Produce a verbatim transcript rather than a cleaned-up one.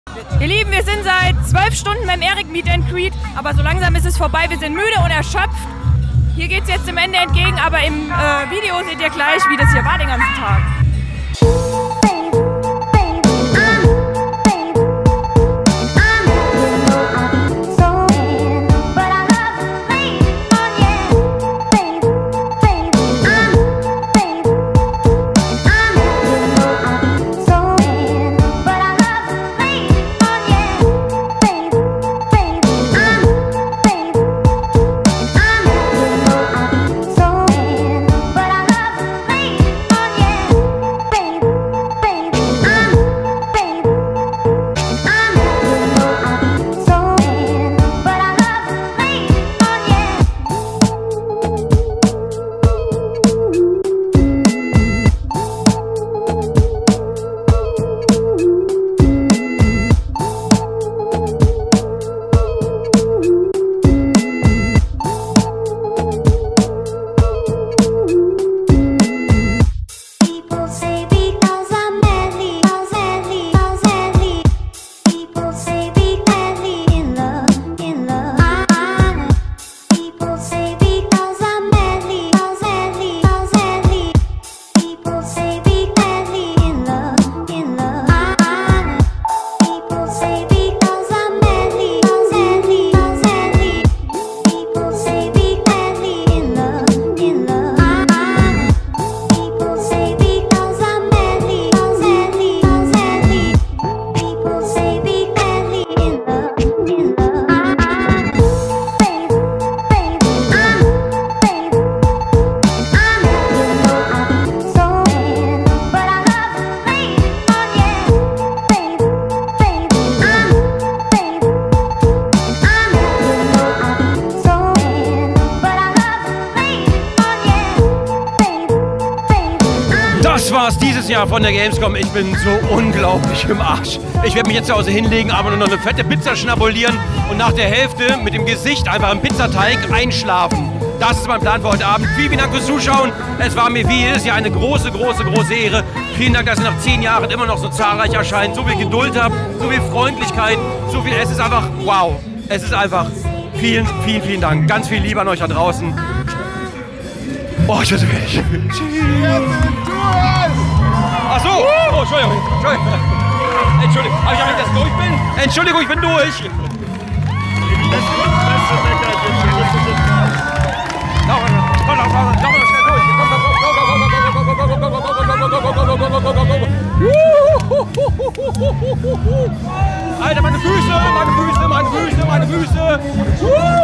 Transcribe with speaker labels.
Speaker 1: Ihr Lieben, wir sind seit zwölf Stunden beim Erik Meet and Greet, aber so langsam ist es vorbei. Wir sind müde und erschöpft. Hier geht es jetzt dem Ende entgegen, aber im äh, Video seht ihr gleich, wie das hier war den ganzen Tag.
Speaker 2: Das war's dieses Jahr von der Gamescom. Ich bin so unglaublich im Arsch. Ich werde mich jetzt zu Hause hinlegen, aber nur noch eine fette Pizza schnabulieren und nach der Hälfte mit dem Gesicht einfach im Pizzateig einschlafen. Das ist mein Plan für heute Abend. Vielen Dank fürs Zuschauen. Es war mir wie jedes Jahr eine große, große, große Ehre. Vielen Dank, dass ihr nach zehn Jahren immer noch so zahlreich erscheint, so viel Geduld habt, so viel Freundlichkeit, so viel. Es ist einfach wow. Es ist einfach vielen, vielen, vielen Dank. Ganz viel Liebe an euch da draußen. Oh, ich bin so fertig. Ach so! Oh, Entschuldigung. Entschuldigung. Entschuldigung. Aber ich habe nicht, dass ich durch bin. Entschuldigung, ich bin durch. Alter, meine Füße, meine Füße, meine Füße, meine Füße.